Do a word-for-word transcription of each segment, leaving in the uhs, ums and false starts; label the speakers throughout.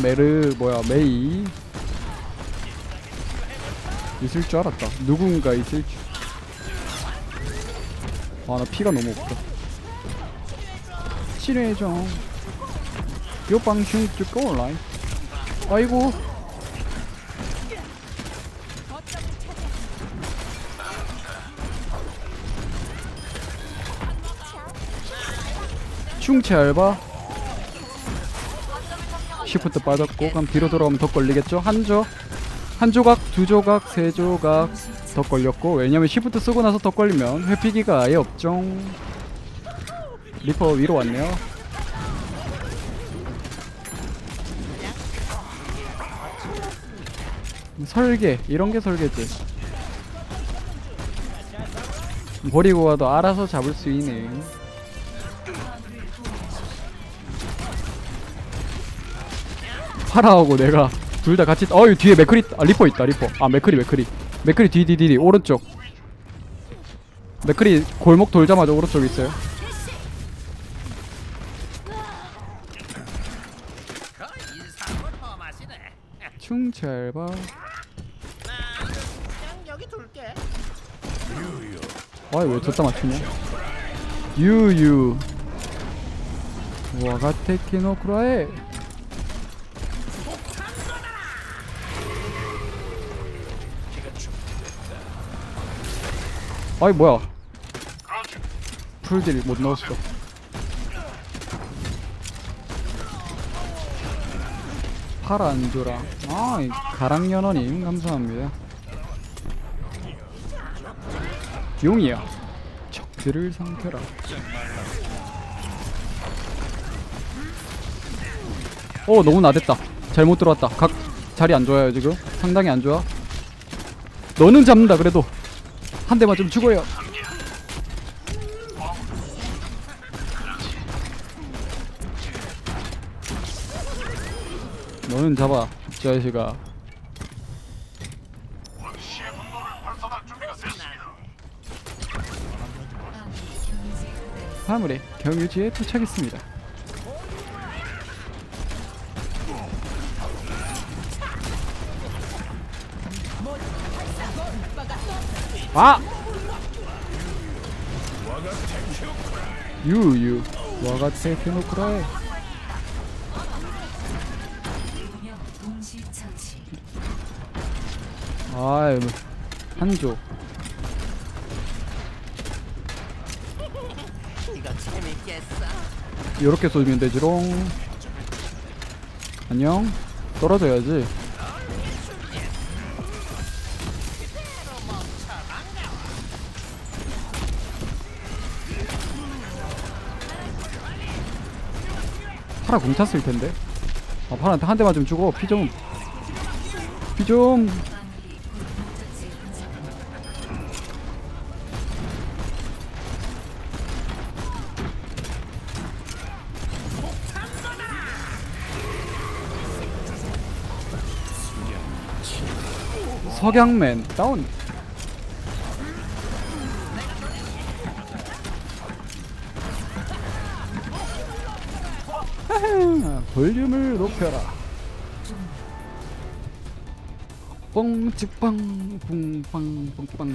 Speaker 1: 메르 뭐야 메이 있을 줄 알았다. 누군가 있을 줄. 아 나 피가 너무 없다. 칠회죠. 요방충 쭉 온라인. 아이고. 충치 알바. 시프트 빠졌고 그럼 뒤로 돌아오면 더 걸리겠죠? 한조 한 조각, 두 조각, 세 조각 더 걸렸고 왜냐면 시프트 쓰고 나서 더 걸리면 회피기가 아예 없죠. 리퍼 위로 왔네요. 설계 이런게 설계지. 버리고 가도 알아서 잡을 수 있네. 파라하고 내가 둘 다 같이. 어이 뒤에 맥크리. 아 리퍼 있다. 리퍼. 아 맥크리 맥크리 맥크리 뒤뒤뒤뒤 오른쪽. 맥크리 골목 돌자마자 오른쪽에 있어요. 충철봐. 아이 왜 저따 맞추냐. 유유 와가테키노쿠라에. 아이 뭐야 풀딜 못 넣었어. 파라 안줘라. 아 가랑연어님 감사합니다. 용이야 적들을 상태라. 어 너무 나댔다. 잘못 들어왔다. 각 자리 안 좋아요 지금. 상당히 안 좋아. 너는 잡는다. 그래도 한 대만 좀 죽어요. 너는 잡아 이 자식아. 화물에 경유지에 도착했습니다. 아! 유유 와가테키노쿠라에. 아이 한조. 요렇게 쏘면 되지롱. 안녕. 떨어져야지. 파라 공 탔을 텐데. 아 파라한테 한 대만 좀 주고 피 좀 피 좀. 석양맨 다운. 볼륨을 높여라. 뻥찍빵 뿡빵 뿡빵.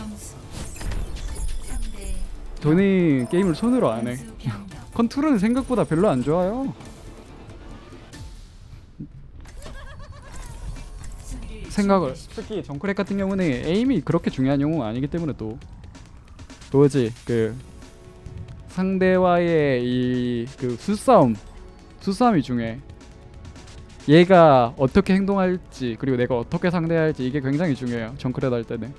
Speaker 1: 돈이 게임을 손으로 안해. 컨트롤은 생각보다 별로 안 좋아요. 생각을. 특히 정크랙 같은 경우는 에임이 그렇게 중요한 영웅은 아니기 때문에 또 도저히 그 상대와의 이 그 수싸움 수싸움이 중요해. 얘가 어떻게 행동할지 그리고 내가 어떻게 상대할지 이게 굉장히 중요해요. 정크랙 할 때는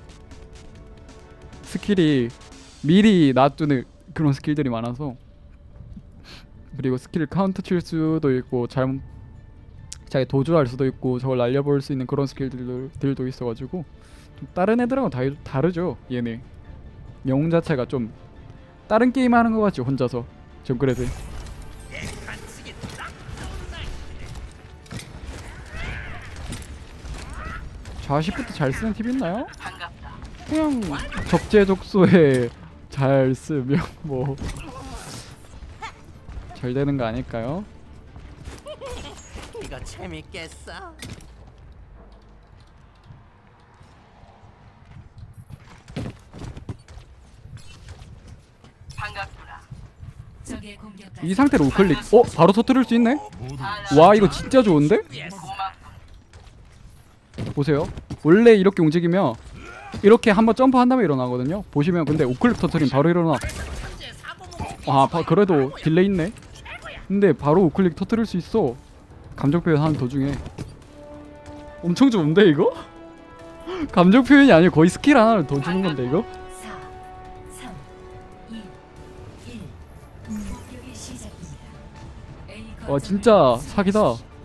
Speaker 1: 스킬이 미리 놔두는 그런 스킬들이 많아서. 그리고 스킬 카운터 칠 수도 있고 잘못 자기 도주할 수도 있고 저걸 날려볼 수 있는 그런 스킬들도 있어가지고 좀 다른 애들하고 다 다르죠. 얘네 영웅 자체가 좀 다른 게임 하는 것 같지 혼자서. 좀 그래도 좌식부터 잘 쓰는 팁 있나요? 그냥 적재적소에 잘 쓰면 뭐 잘 되는 거 아닐까요?
Speaker 2: 재밌겠어. 반갑구나.
Speaker 3: 적의 공격까지
Speaker 1: 이 상태로 우클릭 어? 바로 터뜨릴 수 있네? 와 이거 진짜 좋은데? 보세요 원래 이렇게 움직이면 이렇게 한번 점프한 다음에 일어나거든요. 보시면 근데 우클릭 터뜨리면 바로 일어나. 아 바, 그래도 딜레이 있네. 근데 바로 우클릭 터뜨릴 수 있어. 감정 표현 하는 도중에. 엄청 좋은데 이거? 감정 표현이 아니고 거의 스킬 하나를 더 주는 건데 이거?
Speaker 3: 사, 삼, 이, 일. 공격이 시작됩니다. A
Speaker 1: 와
Speaker 3: 거점을
Speaker 1: 진짜 사기다.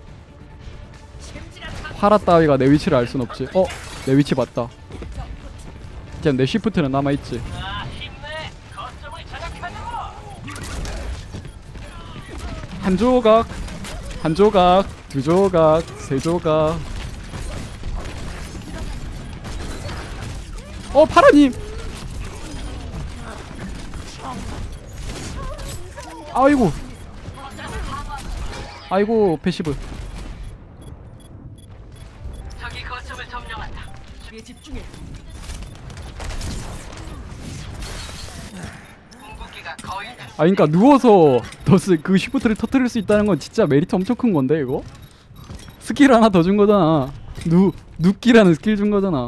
Speaker 1: 파라 따위가 내 위치를 알 순 없지. 어? 내 위치 맞다. 그냥 내 시프트는 남아있지. 한 조각 한 조각 두 조각 세 조각. 어 파라님. 아이고 아이고 패시브.
Speaker 2: 저기 거점을 점령한다. 수비에 집중해. 궁극기가 거의 다.
Speaker 1: 아 그니까 누워서 더스 그 시프트를 터뜨릴 수 있다는 건 진짜 메리트 엄청 큰 건데 이거? 스킬 하나 더 준 거잖아. 누 눕기라는 스킬 준 거잖아.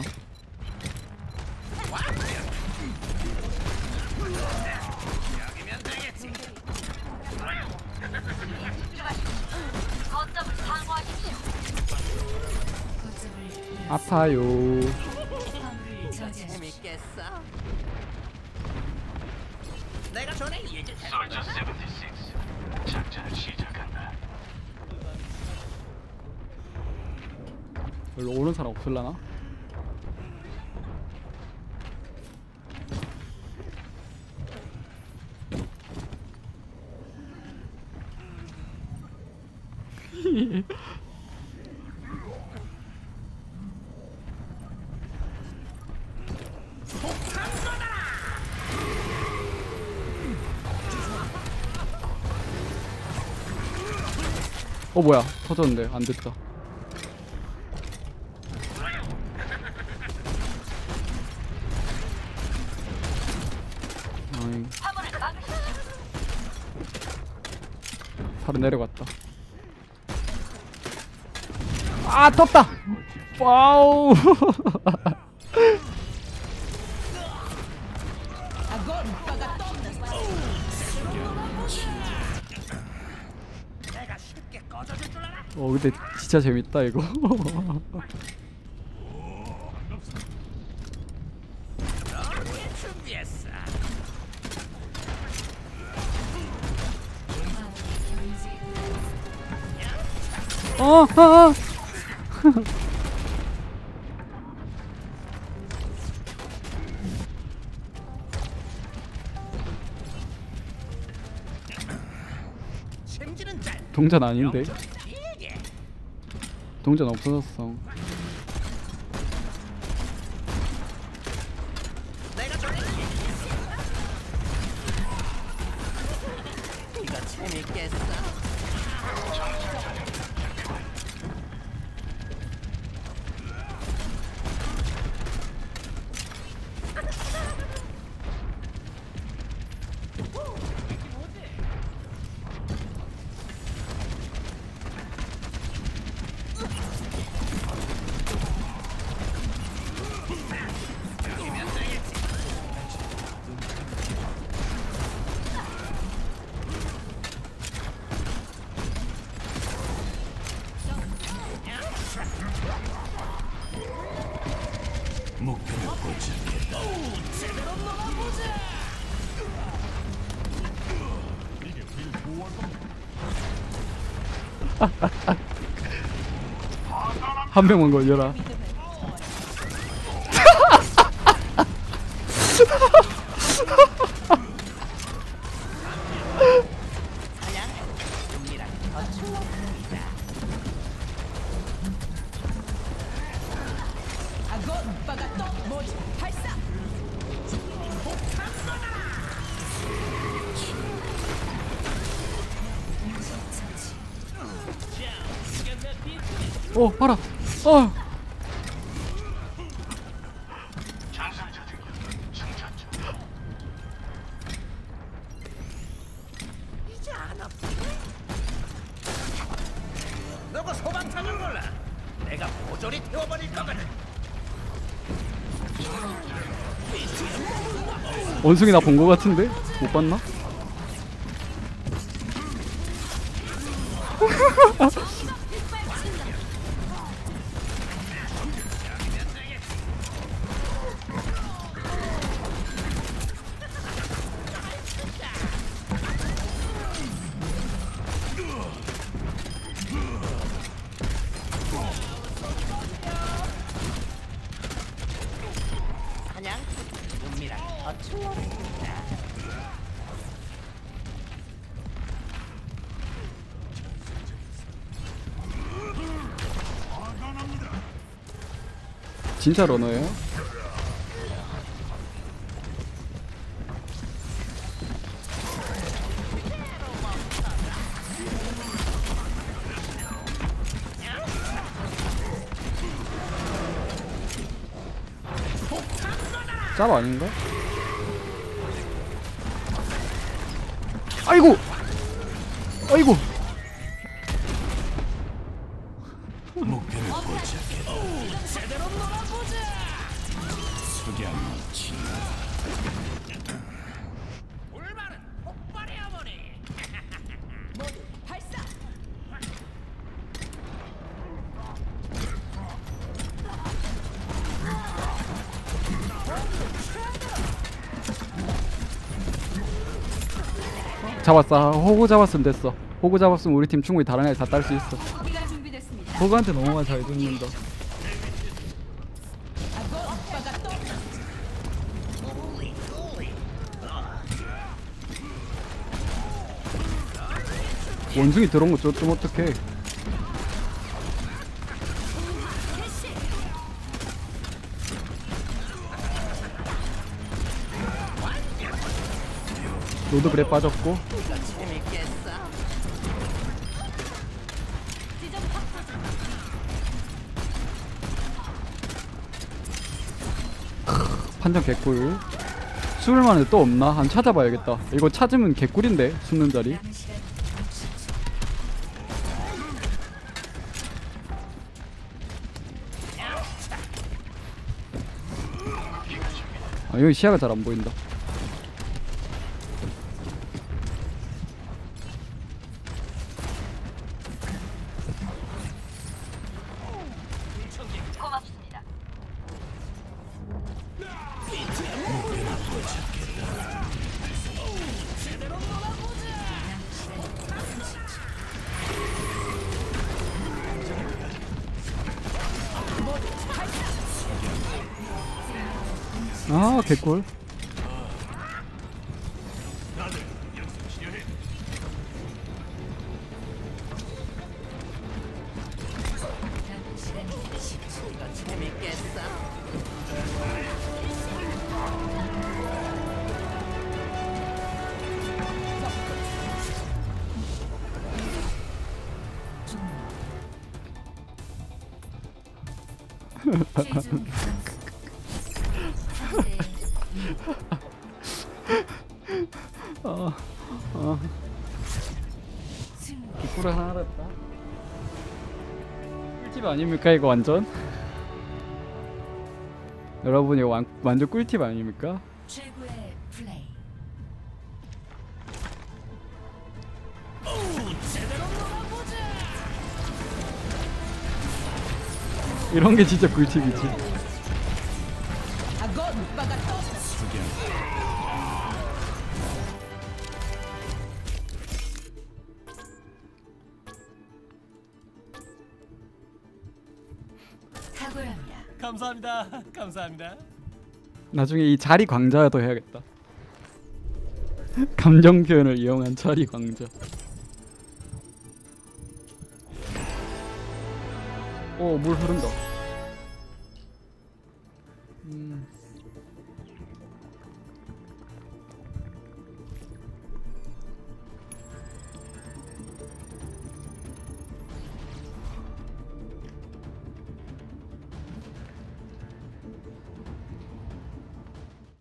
Speaker 1: 아파요.
Speaker 3: 화물을 저지하십시오.
Speaker 2: 재밌겠어. 내가 전에 얘기
Speaker 4: 솔저 칠십육 작전을 시작한다.
Speaker 1: 별로 오는 사람 없을라나? 어 뭐야 터졌는데 안 됐다. 아잉. 바로 내려갔다. 아 떴다. 와우.
Speaker 2: 내가 쉽게 꺼져줄 줄 알아.
Speaker 1: 어 근데 진짜 재밌다 이거.
Speaker 2: 너를 준비했어.
Speaker 1: 어, 아, 아.
Speaker 2: 심지는 짤.
Speaker 1: 동전 아닌데?
Speaker 2: 영점 길게.
Speaker 1: 동전 없어졌어.
Speaker 2: 내가 전에 얘기했어. 이거 재밌겠어.
Speaker 1: 한 명만 걸려라.
Speaker 2: 용이랑 더 추워보이다.
Speaker 3: 처치.
Speaker 1: 어 봐라. 어.
Speaker 4: 전술자들 충전 중.
Speaker 2: 이제 안 아프네. 너가 소방차는 몰라. 내가 모조리 태워버릴 거거든.
Speaker 1: 원숭이 나 본 거 같은데? 못 봤나?
Speaker 2: 그냥 은미랑 더 추워진다.
Speaker 1: 진짜 러너예요? 짭 아닌가? 아이고! 아이고!
Speaker 4: 목표를 포착해.
Speaker 2: 제대로 놀아보자.
Speaker 4: 석양 치.
Speaker 2: 불만은 폭발해버리. 모두 발사.
Speaker 1: 잡았어. 호구 잡았으면 됐어. 호구 잡았으면 우리 팀 충분히 다른 애 다 딸 수 있어.
Speaker 3: 호기가 준비됐습니다.
Speaker 1: 호구한테 너무만 잘 죽는다. 원숭이 들어온 거 좀 어떡해. 너도 그래 빠졌고. 판정 개꿀. 숨을 만한데 또 없나? 한 찾아봐야겠다. 이거 찾으면 개꿀인데 숨는 자리.
Speaker 3: 남은 시간 육십 초.
Speaker 1: 아 여기 시야가 잘 안 보인다.
Speaker 3: 고맙습니다.
Speaker 1: 아 개꿀.
Speaker 3: 남은 시간 십 초.
Speaker 2: 재밌겠어.
Speaker 3: 최종 점수 삼 대 이.
Speaker 1: 아, 아
Speaker 3: 승리.
Speaker 1: 개꿀을 하나 알았다. 꿀팁 아닙니까 이거 완전? 여러분 이거 완, 완전 꿀팁 아닙니까?
Speaker 3: 최고의 플레이.
Speaker 1: 이런 게 진짜 꿀팁이지.
Speaker 3: 탁월합니다.
Speaker 2: 감사합니다. 감사합니다.
Speaker 1: 나중에 이 자리 광자도 해야겠다. 감정 표현을 이용한 자리 광자. 오, 물 흐른다. 음.